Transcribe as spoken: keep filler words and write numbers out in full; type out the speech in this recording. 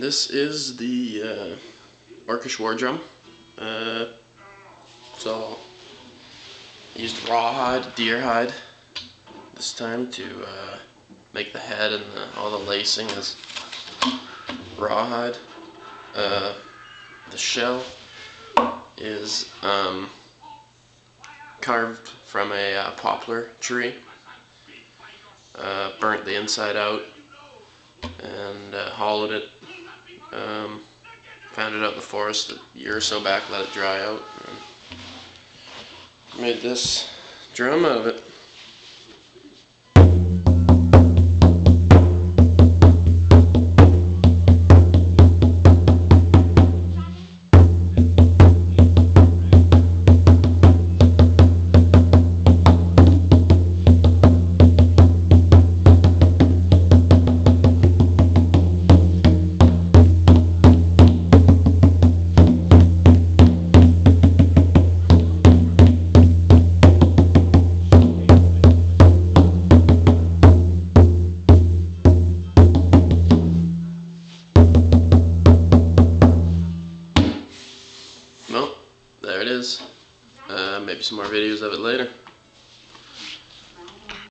This is the uh, Orcish war drum. Uh, so I used rawhide, deer hide this time to uh, make the head, and the, all the lacing is rawhide. Uh, the shell is um, carved from a uh, poplar tree. Uh, burnt the inside out and uh, hollowed it. Um, found it out in the forest a year or so back, let it dry out, and made this drum out of it. Well, there it is. Uh, maybe some more videos of it later.